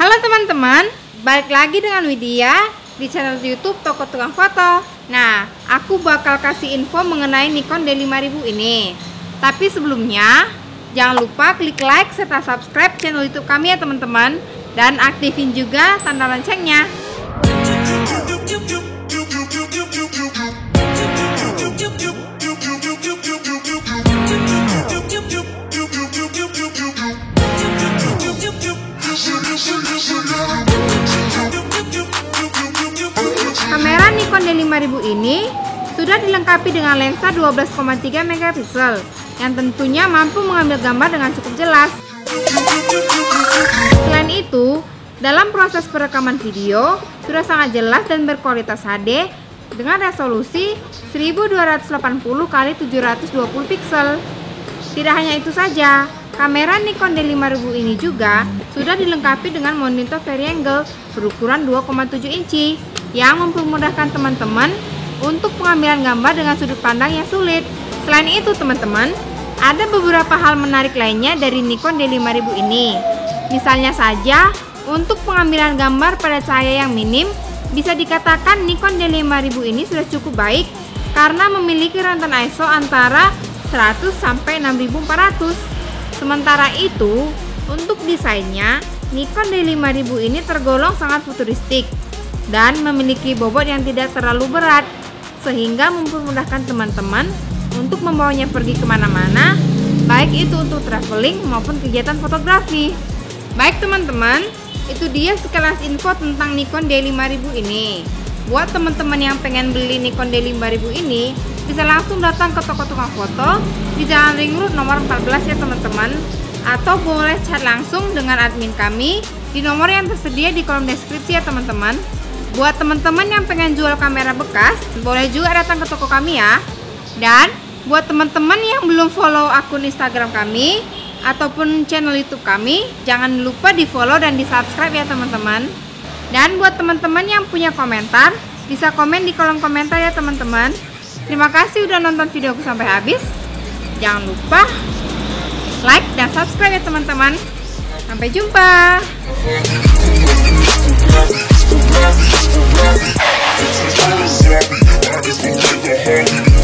Halo teman-teman, balik lagi dengan Widya di channel YouTube Toko Tukang Foto. Nah, aku bakal kasih info mengenai Nikon D5000 ini. Tapi sebelumnya, jangan lupa klik like serta subscribe channel YouTube kami ya teman-teman, dan aktifin juga tanda loncengnya. Kamera Nikon D5000 ini sudah dilengkapi dengan lensa 12,3 megapiksel yang tentunya mampu mengambil gambar dengan cukup jelas. Selain itu, dalam proses perekaman video sudah sangat jelas dan berkualitas HD dengan resolusi 1280x720 piksel. Tidak hanya itu saja, kamera Nikon D5000 ini juga sudah dilengkapi dengan monitor variangle berukuran 2,7 inci yang mempermudahkan teman-teman untuk pengambilan gambar dengan sudut pandang yang sulit. Selain itu teman-teman, ada beberapa hal menarik lainnya dari Nikon D5000 ini. Misalnya saja, untuk pengambilan gambar pada cahaya yang minim, bisa dikatakan Nikon D5000 ini sudah cukup baik karena memiliki rentan ISO antara 100 sampai 6400. Sementara itu, untuk desainnya, Nikon D5000 ini tergolong sangat futuristik dan memiliki bobot yang tidak terlalu berat, sehingga mempermudahkan teman-teman untuk membawanya pergi kemana-mana, baik itu untuk traveling maupun kegiatan fotografi. Baik teman-teman, itu dia sekilas info tentang Nikon D5000 ini. Buat teman-teman yang pengen beli Nikon D5000 ini, bisa langsung datang ke toko tukang foto di Jalan Ring Road nomor 14 ya teman-teman, atau boleh chat langsung dengan admin kami di nomor yang tersedia di kolom deskripsi ya teman-teman. Buat teman-teman yang pengen jual kamera bekas, boleh juga datang ke toko kami ya. Dan buat teman-teman yang belum follow akun Instagram kami ataupun channel YouTube kami, jangan lupa di follow dan di subscribe ya teman-teman. Dan buat teman-teman yang punya komentar, bisa komen di kolom komentar ya teman-teman. Terima kasih udah nonton videoku sampai habis. Jangan lupa like dan subscribe ya teman-teman. Sampai jumpa. It's a